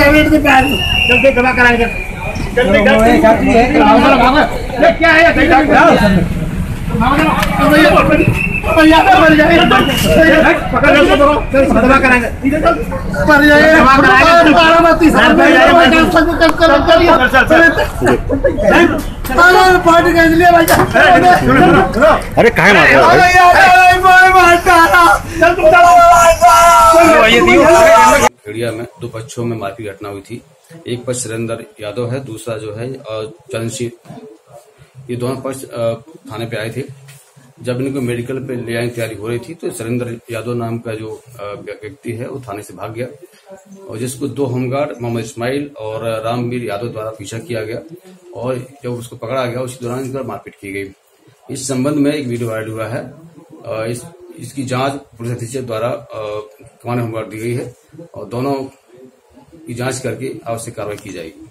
जल्दी गवा कराएंगे। क्या है अरे कहाँ मार खेड़िया में दो पक्षों में मारपीट घटना हुई थी। एक पक्ष सुरेंद्र यादव है, दूसरा जो है चरण सिंह। ये दोनों पक्ष थाने पे आए थे। जब इनको मेडिकल पे ले आने की तैयारी हो रही थी तो सुरेंद्र यादव नाम का जो व्यक्ति है वो थाने से भाग गया और जिसको दो होमगार्ड मोहम्मद इस्माइल और रामवीर यादव द्वारा पीछा किया गया और जब उसको पकड़ा गया उसी दौरान इस पर मारपीट की गई। इस संबंध में एक वीडियो वायरल हुआ है। इसकी जांच पुलिस अधीक्षक द्वारा कमांड होमगार्ड दी गई है और दोनों की जांच करके आवश्यक कार्रवाई की जाएगी।